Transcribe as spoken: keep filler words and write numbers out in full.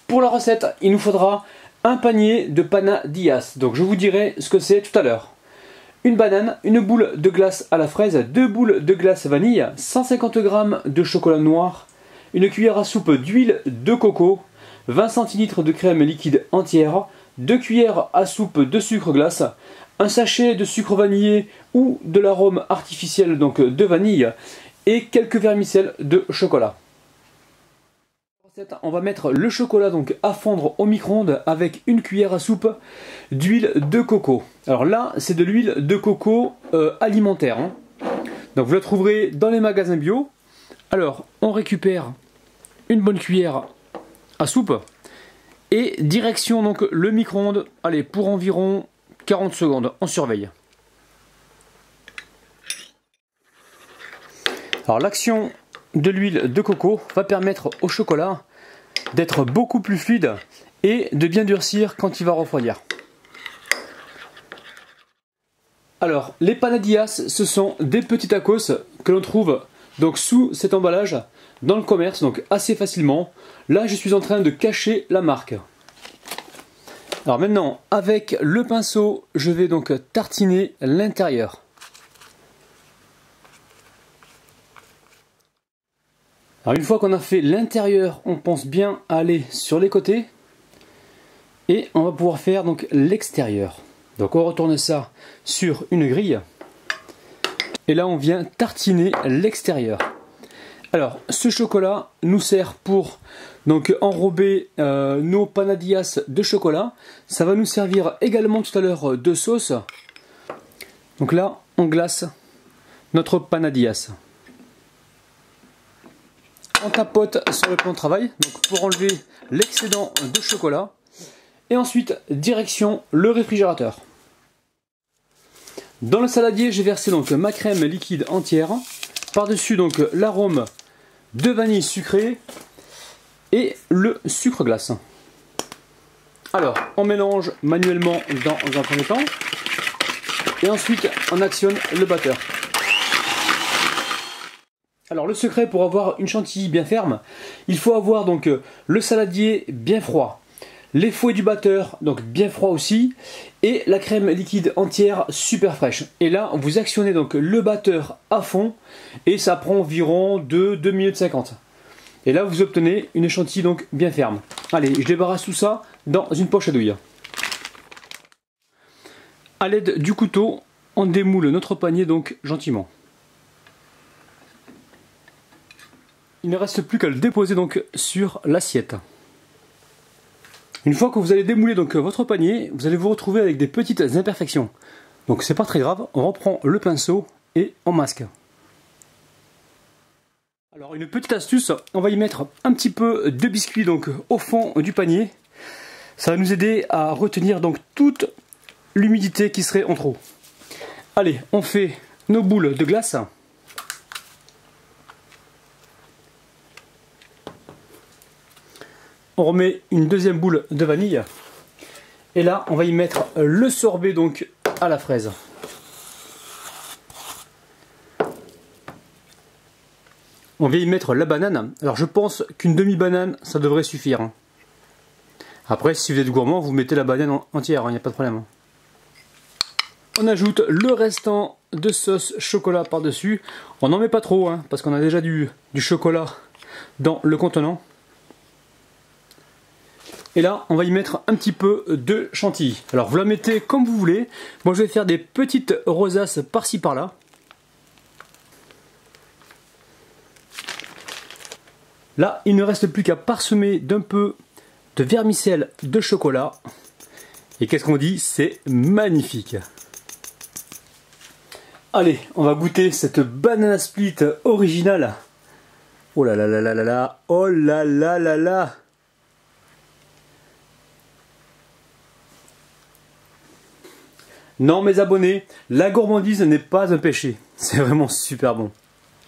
pour la recette, il nous faudra un panier de panadillas. Donc je vous dirai ce que c'est tout à l'heure. Une banane, une boule de glace à la fraise, deux boules de glace vanille, cent cinquante grammes de chocolat noir, une cuillère à soupe d'huile de coco, vingt centilitres de crème liquide entière, deux cuillères à soupe de sucre glace, un sachet de sucre vanillé ou de l'arôme artificiel donc de vanille et quelques vermicelles de chocolat. On va mettre le chocolat donc à fondre au micro-ondes avec une cuillère à soupe d'huile de coco. Alors là, c'est de l'huile de coco euh, alimentaire. Hein. Donc vous la trouverez dans les magasins bio. Alors, on récupère une bonne cuillère à soupe et direction donc le micro-ondes. Allez, pour environ quarante secondes, on surveille. Alors l'action de l'huile de coco va permettre au chocolat d'être beaucoup plus fluide et de bien durcir quand il va refroidir. Alors les panadillas, ce sont des petits tacos que l'on trouve donc sous cet emballage dans le commerce, donc assez facilement. Là je suis en train de cacher la marque. Alors maintenant avec le pinceau je vais donc tartiner l'intérieur. Alors une fois qu'on a fait l'intérieur, on pense bien à aller sur les côtés et on va pouvoir faire donc l'extérieur. Donc on retourne ça sur une grille et là on vient tartiner l'extérieur. Alors ce chocolat nous sert pour donc enrober euh, nos panadillas de chocolat. Ça va nous servir également tout à l'heure de sauce. Donc là on glace notre panadillas. On tapote sur le plan de travail donc pour enlever l'excédent de chocolat et ensuite direction le réfrigérateur. Dans le saladier j'ai versé donc ma crème liquide entière, par dessus donc l'arôme de vanille sucrée et le sucre glace. Alors on mélange manuellement dans un premier temps et ensuite on actionne le batteur. Alors le secret pour avoir une chantilly bien ferme, il faut avoir donc le saladier bien froid, les fouets du batteur donc bien froid aussi, et la crème liquide entière super fraîche. Et là vous actionnez donc le batteur à fond et ça prend environ de deux minutes cinquante. Et là vous obtenez une chantilly donc bien ferme. Allez, je débarrasse tout ça dans une poche à douille. A l'aide du couteau, on démoule notre panier donc gentiment. Il ne reste plus qu'à le déposer donc sur l'assiette. Une fois que vous allez démouler donc votre panier, vous allez vous retrouver avec des petites imperfections. Donc c'est pas très grave, on reprend le pinceau et on masque. Alors une petite astuce, on va y mettre un petit peu de biscuit donc au fond du panier. Ça va nous aider à retenir donc toute l'humidité qui serait en trop. Allez, on fait nos boules de glace. On remet une deuxième boule de vanille. Et là, on va y mettre le sorbet donc à la fraise. On vient y mettre la banane. Alors je pense qu'une demi-banane, ça devrait suffire. Après, si vous êtes gourmand, vous mettez la banane entière, il n'y a pas de problème. On ajoute le restant de sauce chocolat par-dessus. On n'en met pas trop, hein, parce qu'on a déjà du, du chocolat dans le contenant. Et là, on va y mettre un petit peu de chantilly. Alors, vous la mettez comme vous voulez. Moi, je vais faire des petites rosaces par-ci par-là. Là, il ne reste plus qu'à parsemer d'un peu de vermicelle de chocolat. Et qu'est-ce qu'on dit? C'est magnifique. Allez, on va goûter cette banana split originale. Oh là là là là là là. Oh là là là là. Non mes abonnés, la gourmandise n'est pas un péché, c'est vraiment super bon.